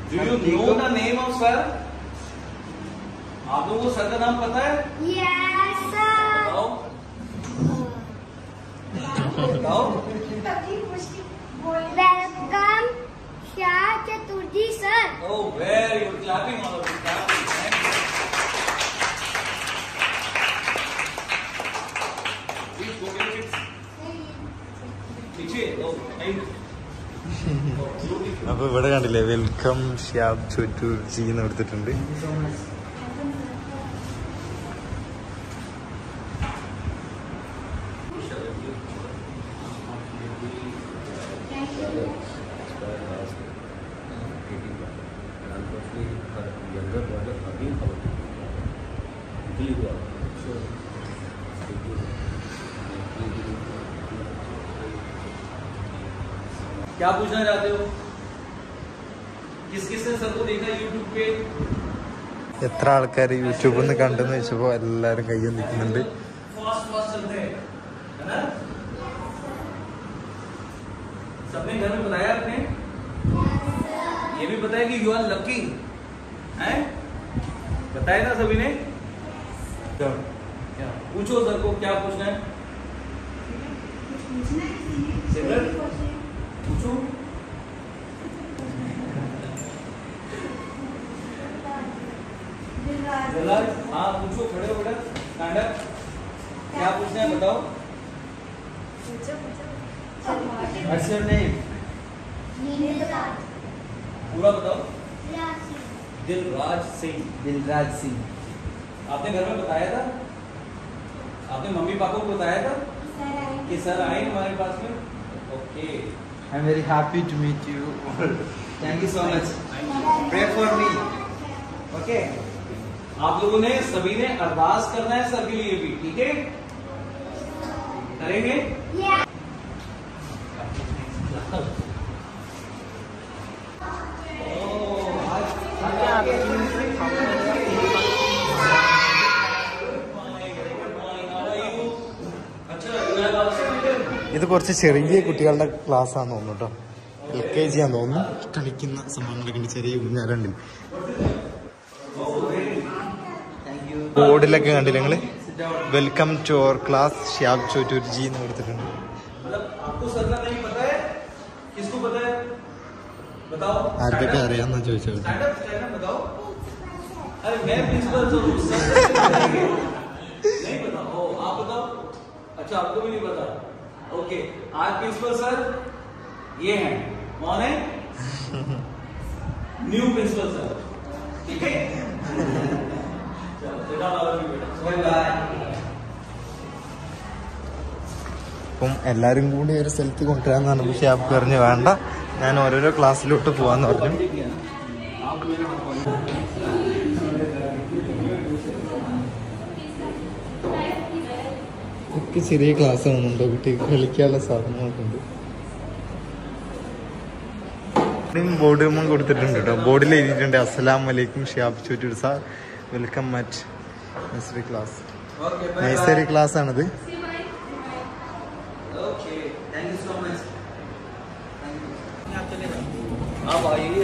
Do you know the name of sir? आप लोगों को सर का नाम पता है? Yes sir. बताओ। Welcome Shah Chaturji sir. Oh very good. Clapping all of you. Clapping. Thank you. Please go get it. पीछे दो नहीं അപ്പൊ ഇവിടെ കണ്ടില്ലേ വെൽക്കം ഷ്യാബ് ചുറ്റൂർജി എന്ന് കൊടുത്തിട്ടുണ്ട്. क्या पूछना चाहते हो? किस किसने सर को देखा यूट्यूब पे? എത്ര ആൾക്കാർ യൂട്യൂബിൽ നിന്ന് കണ്ടെന്ന് വെച്ചപ്പോ എല്ലാരും കയ്യിൽ നിൽക്കുന്നുണ്ട്. फास्ट फास्ट चलते हैं है ना? सबने घर में बताया आपने? ये भी बताया कि यू आर लकी हैं? बताया ना सभी ने? क्या पूछो सर को, क्या पूछना है? सिमरन पूछो। हाँ पूछो, खड़े हो बेटा, स्टैंड अप। क्या पूछना है बताओ? What's your name? पूरा बताओ। दिलराज सिंह। दिलराज सिंह। आपने घर में बताया था? आपने मम्मी पापा को बताया था कि सर आए हमारे पास में? Okay. I'm very happy to meet you all. Thank you so much. Pray for me. Okay. आप लोगों ने सभी ने अरदास करना है सर के लिए भी, ठीक है? करेंगे? ഇത് കുറച്ച് ചെറിയ കുട്ടികളുടെ ക്ലാസ് ആണെന്ന് തോന്നുന്നു കേട്ടോ. LKG ആണെന്ന് തോന്നുന്നു. കളിക്കുന്ന സംഭവങ്ങളൊക്കെ ഉണ്ട്, ചെറിയ കുഞ്ഞാലുണ്ട്. ബോർഡിലൊക്കെ കണ്ടില്ല നിങ്ങള്? Welcome to our class Shyab ചുറ്റൂർജി എന്ന് കൊടുത്തിട്ടുണ്ട്. ആർക്കൊക്കെ അറിയാമെന്നാ ചോദിച്ചത്. अच्छा आपको भी नहीं पता? ओके, आज प्रिंसिपल सर ये हैं, कौन है? न्यू प्रिंसिपल सर, ठीक है? അപ്പം എല്ലാരും കൂടി ഒരു സ്ഥലത്ത് കൊണ്ടുവരാന്നാണ്. പക്ഷെ ആപ്പ് പറഞ്ഞു വേണ്ട, ഞാൻ ഓരോരോ ക്ലാസ്സിലോട്ട് പോവാന്ന് പറഞ്ഞു. ഒക്കെ ചെറിയ ക്ലാസ് ആവുന്നുണ്ടോ? കുട്ടികൾക്ക് കളിക്കാനുള്ള സാധനങ്ങളൊക്കെ ഉണ്ട്. ബോർഡ് കൊടുത്തിട്ടുണ്ട് കേട്ടോ. ബോർഡിൽ എഴുതിയിട്ടുണ്ട് അസ്സലാമു അലൈക്കും Shyab Chuttur sir, welcome at nursery class. Nursery class ആണിത്. आप आइए।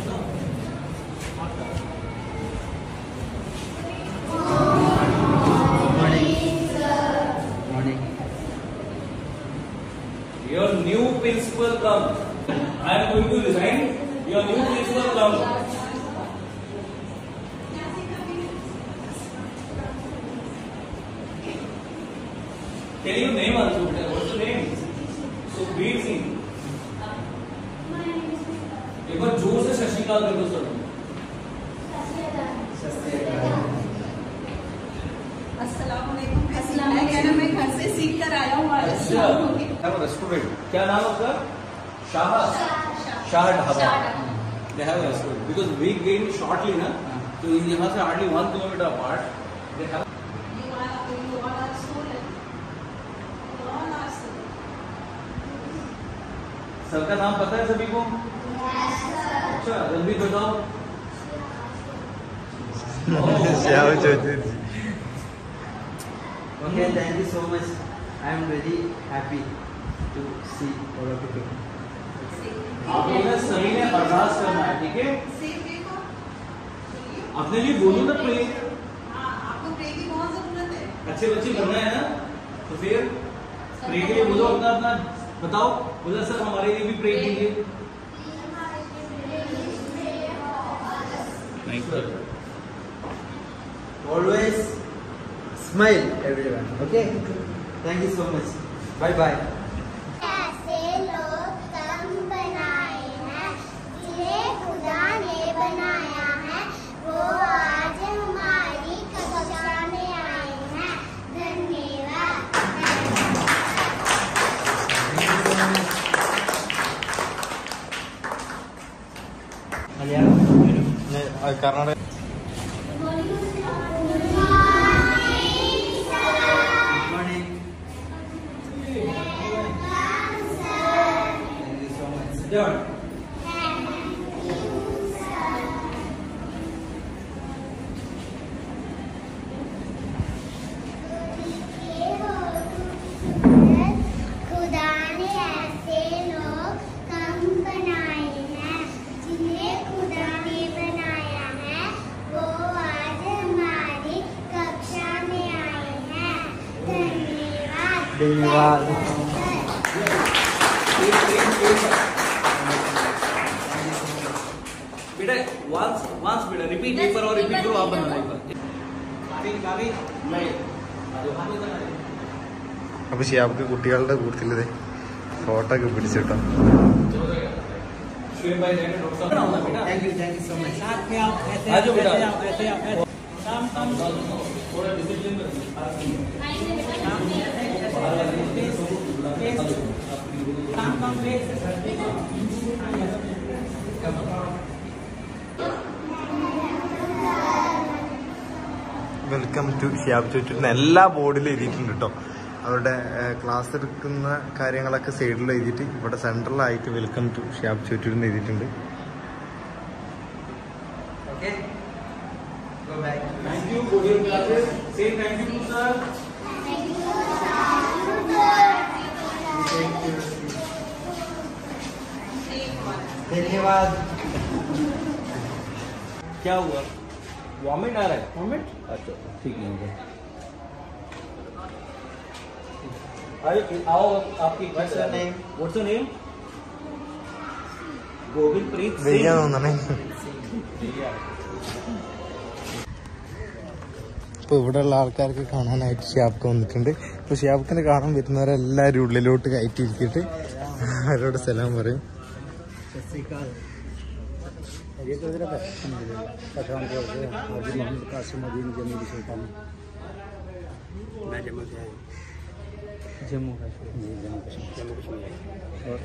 Your new principal come. I am going to resign. Your new principal come. Tell your name also. What's your name? Sukhbir Singh. एक बार जोर से शशिकाल कर दो सर। अस्सलामुअलैकुम। मैं घर से सीख कर आया हूँ। रेस्टोरेंट क्या नाम है उसका? Shah dhaba. They have a restaurant because we came shortly ना, तो यहाँ से hardly 1 kilometer apart. They have. Sir का नाम पता है सभी को? अच्छा जल्दी बताओ। ഷ്യാബ് ചുറ്റൂർജി. Okay, thank you so much. I am very happy to see all of you. आप लोगों ने सभी ने अरदास करना है, ठीक है? अपने लिए बोलो ना प्रे। आपको प्रे की बहुत जरूरत है। अच्छे बच्चे बनना है ना, तो फिर प्रे के लिए बोलो, अपना अपना बताओ। बोला सर हमारे लिए भी प्रे कीजिए। Always smile, everyone. Okay? Thank you so much. Bye bye. ऐसे लोग कम बनाए हैं जिन्हें खुदा ने बनाया है, वो आज हमारी कक्षा में आए हैं। धन्यवाद। Karnataka Good morning. Thank you so much. Sit down. खुदा ने ऐसे लोग कम बनाए हैं जिन्हें खुदा ने बनाया है, वो आज हमारी कक्षा में आए हैं। धन्यवाद। धन्यवाद। बेटा वंस बेटा रिपीट एक बार और रिपीट करो, आप बनाना एक बार। അപ്പൊ ഷിയാബ്ക്ക് കുട്ടികളുടെ കൂട്ടത്തില് ഫോട്ടോ ഒക്കെ പിടിച്ചിട്ടോ. शुएब भाई रहने डॉक्टर साहब बनाओ ना बेटा। Thank you so much. आ जाओ बेटा। थोड़ा डिसिप्लिन में വെൽക്കം ടു ഷിയാബ് ചോദിച്ചിട്ട് എല്ലാ ബോർഡിലും എഴുതിയിട്ടുണ്ട് കേട്ടോ. അവരുടെ ക്ലാസ് എടുക്കുന്ന കാര്യങ്ങളൊക്കെ സൈഡിൽ എഴുതിയിട്ട് ഇവിടെ സെൻട്രലായിട്ട് വെൽക്കം ടു ഷിയാബ് ചോദിച്ചിട്ട് എഴുതിയിട്ടുണ്ട്. Okay? Go back. Thank you for your classes. से थैंक यू सर। धन्यवाद। क्या हुआ? वॉमिट आ रहा है? वॉमिट? अच्छा ठीक है। आओ आपकी What's your name? What's your name? Govind प्रीत വെയ്യാന്ന് തോന്നണേ. ഇപ്പോൾ ഇവിടെയുള്ള ആൾക്കാർക്ക് കാണാനായിട്ട് ഷിയാബ്ക്ക് വന്നിട്ടുണ്ട്. ഇപ്പോൾ ഷിയാബ്ക്കിനെ കാണാൻ വരുന്നവരെല്ലാവരും ഉള്ളിലോട്ട് കയറ്റിയിരിക്കിട്ട് അവരോട് സലാം പറയും. जम्मू कश्मीर। और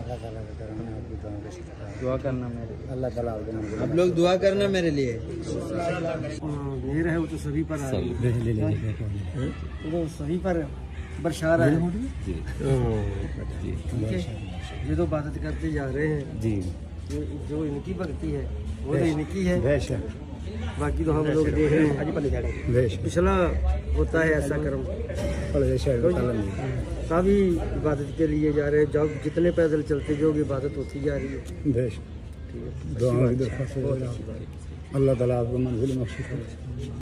दुआ करना मेरे लिए। अल्लाह ताला आप लोग दुआ करना मेरे लिए। मेरा है वो तो सभी पर आ रही है, वो सभी पर बरसा रहा है। ये तो इबादत करते जा रहे हैं जी, जो इनकी भक्ति है वो तो इनकी है, बाकी तो हम लोग देख रहे हैं। पिछला होता है ऐसा कर्म, सभी इबादत के लिए जा रहे हैं। जब जितने पैदल चलते जो इबादत होती जा रही है। अल्लाह ताला आपको मंजिल बख्शे।